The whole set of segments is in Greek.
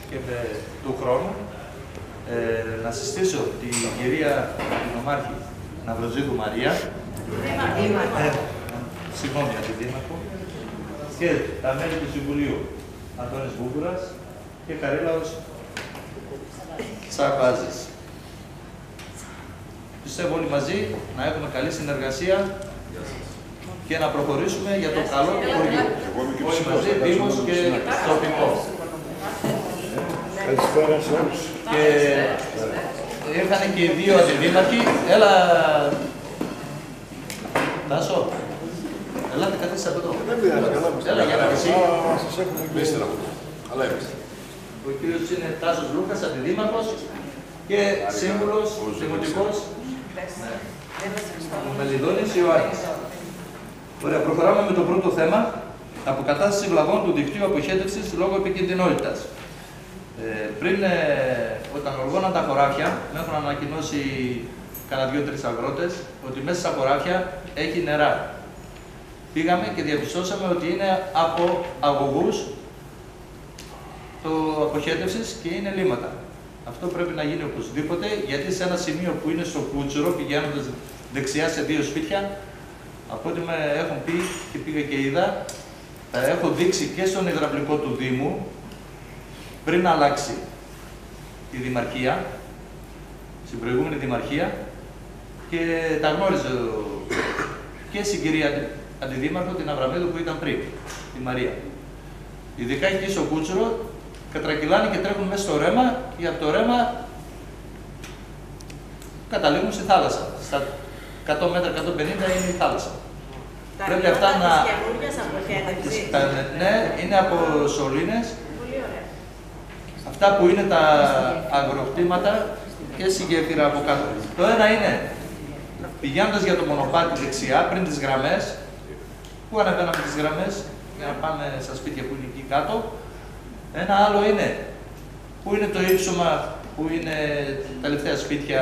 και του χρόνου να συστήσω την κυρία Νομάρχη Ναυροζίδου Μαρία, συγγνώμη, αντιδήμαρχο, και τα μέλη του Συμβουλίου Αντώνης Βούγκουρας και Καρίλαος Σαρβάζης. Πιστεύω όλοι μαζί να έχουμε καλή συνεργασία και να προχωρήσουμε για το καλό του χωριού. Όλοι μαζί, Δήμος και τοπικό. Καλησπέρα σε όλους. Και ήρθαν και οι δύο αντιδήμαρχοι. Έλα, Τάσο. Ελάτε καθίστε εδώ. Έλα, για να εσύ. Ο κύριος είναι Τάσος Λούκας, αντιδήμαρχος και σύμβουλος δημοτικός. Ο Μελιδώνης Ιωάννης. Ωραία, προχωράμε με το πρώτο θέμα. Αποκατάσταση βλαβών του δικτύου αποχέτευσης λόγω επικινδυνότητας. Πριν, όταν οργώναν τα χωράφια, με έχουν ανακοινώσει κάνα 2-3 αγρότες ότι μέσα στα χωράφια έχει νερά. Πήγαμε και διαπιστώσαμε ότι είναι από αγωγούς το αποχέτευσης και είναι λίμματα. Αυτό πρέπει να γίνει οπωσδήποτε, γιατί σε ένα σημείο που είναι στο Κούτσουρο, πηγαίνοντας δεξιά σε 2 σπίτια, από ό,τι με έχουν πει και πήγα και είδα, έχω δείξει και στον υδραυλικό του Δήμου, πριν αλλάξει τη Δημαρχία, στην προηγούμενη Δημαρχία, και τα γνώριζε και στην κυρία Αντιδήμαρχο, την Αβραμίδου που ήταν πριν, τη Μαρία. Ειδικά εκεί στο Κούτσουρο, κατρακυλάνε και τρέχουν μέσα στο ρέμα και από το ρέμα καταλήγουν στη θάλασσα. Στα 100 μέτρα, 150 είναι η θάλασσα. Πρέπει αυτά να... Ναι, είναι από σωλήνες. Αυτά που είναι τα αγροκτήματα και συγκέφυρα από κάτω. Το ένα είναι πηγαίνοντας για το μονοπάτι δεξιά, πριν τις γραμμές, που ανεβαίναμε τις γραμμές για να πάμε στα σπίτια που είναι εκεί κάτω. Ένα άλλο είναι που είναι το ύψωμα, που είναι τα τελευταία σπίτια,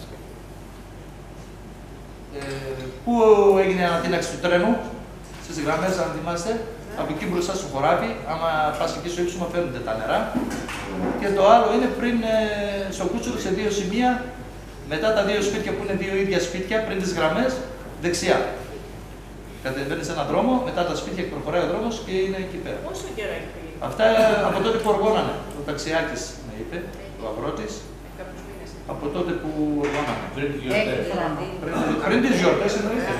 που έγινε η ανατείναξη του τρένου, στις γραμμές, αν θυμάστε. Από εκεί μπροστά στο χωράφι, άμα πας εκεί στο ύψωμα, φαίνονται τα νερά. Και το άλλο είναι πριν στο Κούτσουρο, σε 2 σημεία, μετά τα 2 σπίτια που είναι 2 ίδια σπίτια, πριν τις γραμμές, δεξιά. Κατεβαίνεις έναν δρόμο, μετά τα σπίτια προχωράει ο δρόμος και είναι εκεί πέρα. Πόσο καιρό έχει πει? Αυτά από τότε που οργώνανε. Ο ταξιάκης με είπε, ο αγρότης, από τότε που οργώνανε. Πριν τις γιορτές εννοείται.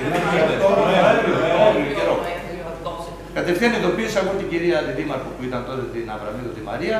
Κατευθείαν ειδοποίησα εγώ την κυρία Αντιδήμαρχο που ήταν τότε την Αβραμίδου τη Μαρία,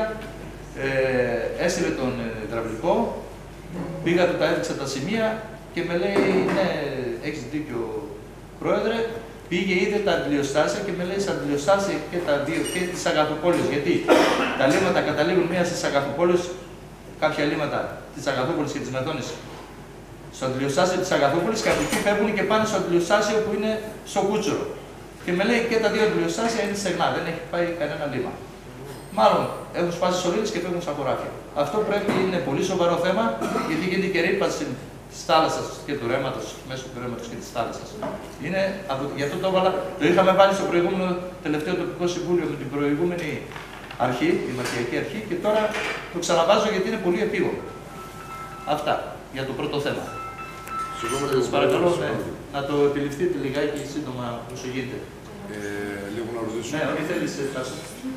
έστειλε τον υδραυλικό, πήγα του τα έδειξα τα σημεία και με λέει, ναι, έχεις δίκιο πρόεδρε, πήγε, είδε τα αντιλιοστάσια και με λέει στα αντιλιοστάσια και τα δύο και τις Αγαθοπόλεις, γιατί τα λίμματα καταλήγουν μία στις Αγαθοπόλεις, κάποια λίμματα της Αγαθόπολης και της Μεθόνης στο αντιλιοστάσιο της Αγαθόπολης και από εκεί φεύγουν και πάνε στο αντιλιοστάσιο που είναι στο Κούτσουρο. Και με λέει και τα 2 αντιλιοστάσια είναι στεγνά, δεν έχει πάει κανένα λίμα. Μάλλον έχουν σπάσει σωλήνες και φεύγουν στα χωράφια. Αυτό πρέπει είναι πολύ σοβαρό θέμα, γιατί γίνεται και ρήπανση της θάλασσας και του ρέματος, μέσω του ρέματος και της θάλασσας. Γι' αυτό το έβαλα, το είχαμε βάλει στο προηγούμενο τελευταίο τοπικό συμβούλιο με την προηγούμενη αρχή, τη Δημαρχιακή Αρχή, και τώρα το ξαναβάζω γιατί είναι πολύ επίγον. Αυτά για το πρώτο θέμα. Σας παρακαλώ να το επιληφθείτε λιγάκι σύντομα όσο γίνεται. Λίγο να ρωτήσω. Ναι, ό,τι θέλεις, Τάσο.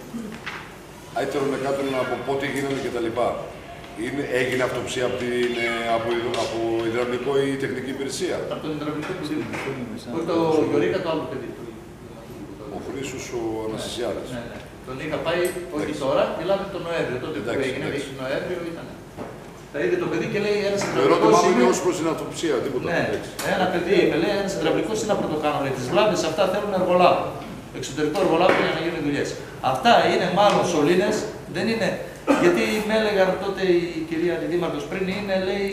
Ήθελα με κάποιον από πότε γίνανε και τα λοιπά. Έγινε αυτοψία από υδραυλικό ή τεχνική υπηρεσία? Από τον υδραυλικό του Δήμου. Όχι το Γιωρίκα, το άλλο παιδί. Ο Χρήσος ο Αναστασιάδης. Ναι, ναι. Τον είχα πάει, όχι τώρα, μιλάμε τον Νοέμβριο. Τότε που έγινε, τον Νοέμβριο ήταν. Τα είδε το παιδί και λέει ένας υδραυλικός. Το ερώτημα μου είναι ως προς την αυτοψία, τίποτα. Ναι, ένα παιδί είπε, λέει ένας υδραυλικός τι να πρωτοκάνω. Τις βλάβες αυτά θέλουν εργολάβο. Εξωτερικό εργολάβο για να γίνουν δουλειές. Αυτά είναι μάλλον σωλήνες, δεν είναι. Γιατί με έλεγαν τότε η κυρία Αντιδήμαρχος πριν, είναι λέει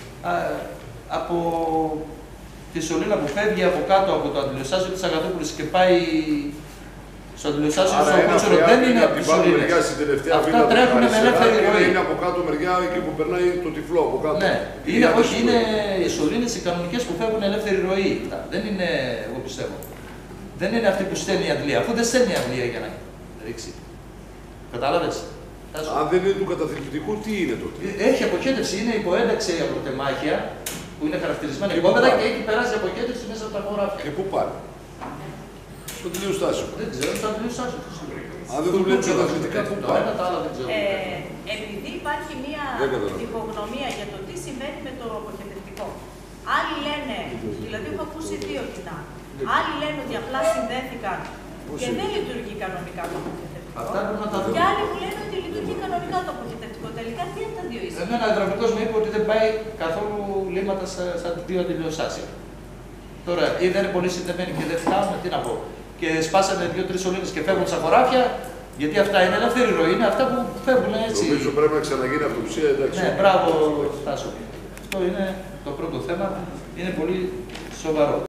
από τη σωλήνα που φεύγει από κάτω από το αντιλιοστάσιο της Αγαθόπουλης και πάει στο αντιλιοστάσιο στο Κούτσουρο, δεν είναι από τις σωλήνες. Αυτά τρέχουν με ελεύθερη ροή. Είναι από κάτω μεριά εκεί που περνάει το τυφλό από κάτω. Ναι, όχι, είναι οι σωλήνες οι κανονικές που φεύγουν ελεύθερη ροή. Δεν είναι, εγώ πιστεύω. Δεν είναι αυτή που στέλνει η αντλία, αφού δεν στέλνει η αντλία για να ρίξει. Κατάλαβες. Αν δεν είναι του καταθλιπτικού, τι είναι τότε? Έχει αποχέτευση, είναι υποένταξη από τεμάχια που είναι χαρακτηρισμένα υπόπεδα και έχει περάσει αποχέτευση μέσα από τα χωράφια. Και πού πάνε? Στο τηλεοστάσιο. Δεν ξέρω, στο τηλεοστάσιο. Αν δεν δουλεύει καταθλιπτικά, πού το πάνε? ένα, το άλλο δεν ξέρω. Επειδή υπάρχει μία διχογνωμία για το τι συμβαίνει με το αποχετευτικό. Άλλοι λένε, δηλαδή έχω ακούσει δύο κοινά. Άλλοι λένε ότι απλά συνδέθηκαν και δεν λειτουργεί κανονικά το αποχετευτικό. Αυτά πρέπει να τα δούμε. Και άλλοι μου λένε ότι λειτουργεί κανονικά το αποχετευτικό. Τελικά τι είναι τα δύο ίσα? Εμένα ο υδραυλικός μου είπε ότι δεν πάει καθόλου λίμματα στα δύο αντιλιοστάσια. Τώρα, ή δεν είναι πολύ συνδεμένοι και δεν φτάνουν, τι να πω. Και σπάσανε 2-3 σωλήνες και φεύγουν στα χωράφια, γιατί αυτά είναι ελεύθερη ροή, είναι αυτά που φεύγουν έτσι. Νομίζω πρέπει να ξαναγίνει αυτοψία, εντάξει. Ναι, μπράβο, Τάσο. Αυτό είναι το πρώτο θέμα, είναι πολύ σοβαρό.